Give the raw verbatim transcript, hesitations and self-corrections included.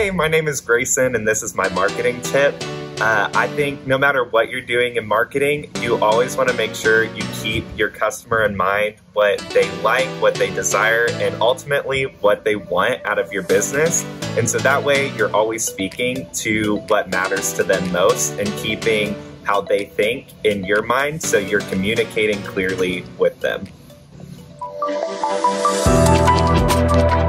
Hey, my name is Grayson, and this is my marketing tip. Uh, I think no matter what you're doing in marketing, you always want to make sure you keep your customer in mind, what they like, what they desire, and ultimately what they want out of your business. And so that way you're always speaking to what matters to them most and keeping how they think in your mind, so you're communicating clearly with them.